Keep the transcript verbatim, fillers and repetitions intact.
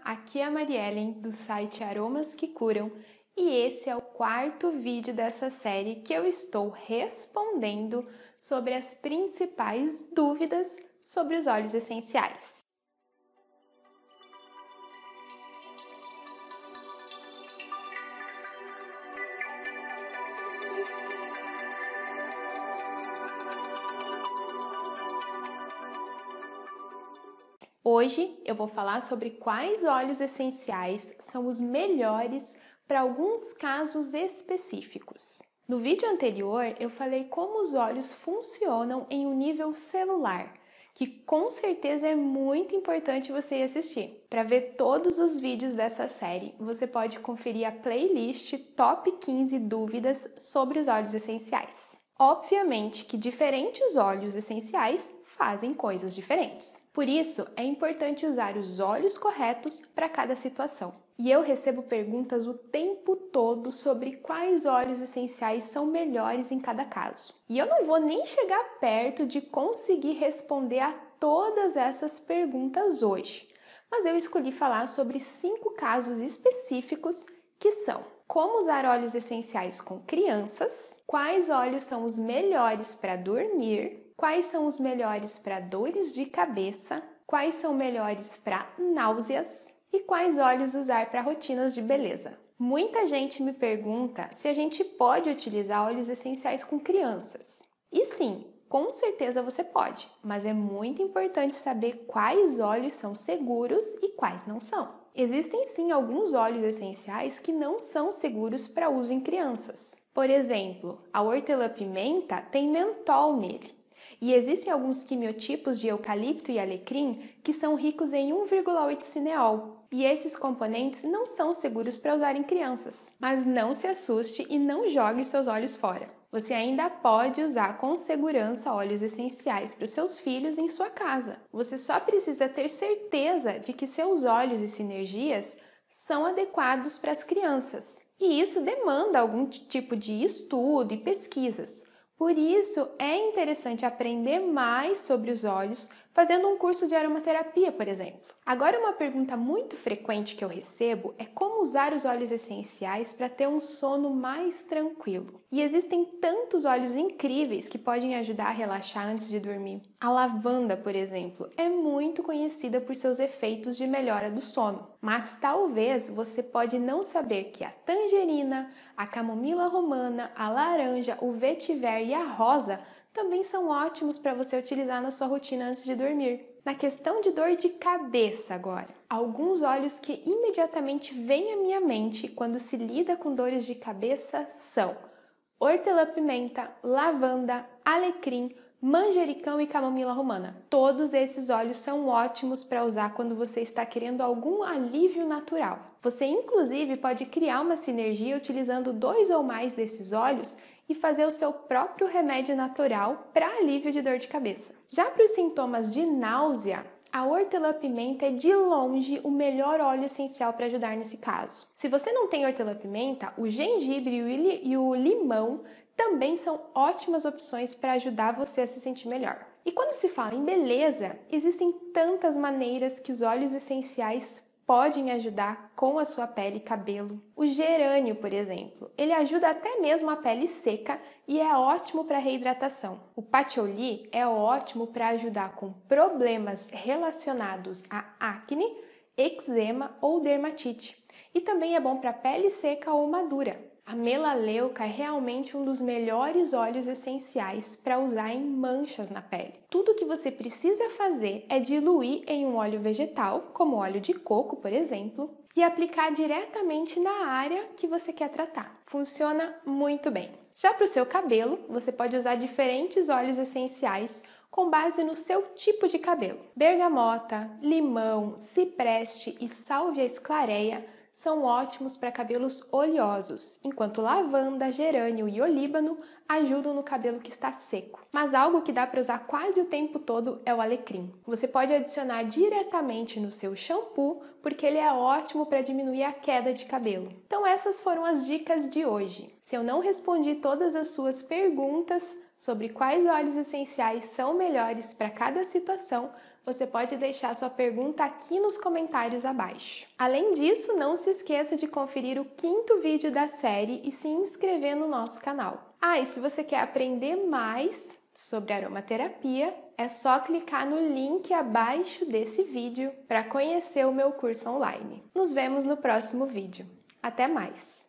aqui é a Mariellen do site Aromas que Curam e esse é o quarto vídeo dessa série que eu estou respondendo sobre as principais dúvidas sobre os óleos essenciais. Hoje eu vou falar sobre quais óleos essenciais são os melhores para alguns casos específicos. No vídeo anterior eu falei como os óleos funcionam em um nível celular, que com certeza é muito importante você assistir. Para ver todos os vídeos dessa série, você pode conferir a playlist Top quinze Dúvidas sobre os óleos essenciais. Obviamente que diferentes óleos essenciais fazem coisas diferentes. Por isso, é importante usar os óleos corretos para cada situação. E eu recebo perguntas o tempo todo sobre quais óleos essenciais são melhores em cada caso. E eu não vou nem chegar perto de conseguir responder a todas essas perguntas hoje. Mas eu escolhi falar sobre cinco casos específicos que são: como usar óleos essenciais com crianças, quais óleos são os melhores para dormir, quais são os melhores para dores de cabeça, quais são melhores para náuseas e quais óleos usar para rotinas de beleza. Muita gente me pergunta se a gente pode utilizar óleos essenciais com crianças. E sim, com certeza você pode, mas é muito importante saber quais óleos são seguros e quais não são. Existem sim alguns óleos essenciais que não são seguros para uso em crianças. Por exemplo, a hortelã-pimenta tem mentol nele. E existem alguns quimiotipos de eucalipto e alecrim que são ricos em um vírgula oito cineol. E esses componentes não são seguros para usar em crianças. Mas não se assuste e não jogue os seus óleos fora. Você ainda pode usar com segurança óleos essenciais para os seus filhos em sua casa. Você só precisa ter certeza de que seus óleos e sinergias são adequados para as crianças. E isso demanda algum tipo de estudo e pesquisas. Por isso, é interessante aprender mais sobre os óleos fazendo um curso de aromaterapia, por exemplo. Agora, uma pergunta muito frequente que eu recebo é como usar os óleos essenciais para ter um sono mais tranquilo. E existem tantos óleos incríveis que podem ajudar a relaxar antes de dormir. A lavanda, por exemplo, é muito conhecida por seus efeitos de melhora do sono. Mas talvez você pode não saber que a tangerina, a camomila romana, a laranja, o vetiver e a rosa também são ótimos para você utilizar na sua rotina antes de dormir. Na questão de dor de cabeça agora, alguns óleos que imediatamente vêm à minha mente quando se lida com dores de cabeça são hortelã-pimenta, lavanda, alecrim, manjericão e camomila romana. Todos esses óleos são ótimos para usar quando você está querendo algum alívio natural. Você inclusive pode criar uma sinergia utilizando dois ou mais desses óleos e fazer o seu próprio remédio natural para alívio de dor de cabeça. Já para os sintomas de náusea, a hortelã-pimenta é de longe o melhor óleo essencial para ajudar nesse caso. Se você não tem hortelã-pimenta, o gengibre e o limão também são ótimas opções para ajudar você a se sentir melhor. E quando se fala em beleza, existem tantas maneiras que os óleos essenciais podem ajudar com a sua pele e cabelo. O gerânio, por exemplo, ele ajuda até mesmo a pele seca e é ótimo para reidratação. O patchouli é ótimo para ajudar com problemas relacionados a acne, eczema ou dermatite. E também é bom para pele seca ou madura. A melaleuca é realmente um dos melhores óleos essenciais para usar em manchas na pele. Tudo que você precisa fazer é diluir em um óleo vegetal, como óleo de coco, por exemplo, e aplicar diretamente na área que você quer tratar. Funciona muito bem. Já para o seu cabelo, você pode usar diferentes óleos essenciais com base no seu tipo de cabelo. Bergamota, limão, cipreste e sálvia esclareia são ótimos para cabelos oleosos, enquanto lavanda, gerânio e olíbano ajudam no cabelo que está seco. Mas algo que dá para usar quase o tempo todo é o alecrim. Você pode adicionar diretamente no seu shampoo, porque ele é ótimo para diminuir a queda de cabelo. Então essas foram as dicas de hoje. Se eu não respondi todas as suas perguntas sobre quais óleos essenciais são melhores para cada situação, você pode deixar sua pergunta aqui nos comentários abaixo. Além disso, não se esqueça de conferir o quinto vídeo da série e se inscrever no nosso canal. Ah, e se você quer aprender mais sobre aromaterapia, é só clicar no link abaixo desse vídeo para conhecer o meu curso online. Nos vemos no próximo vídeo. Até mais!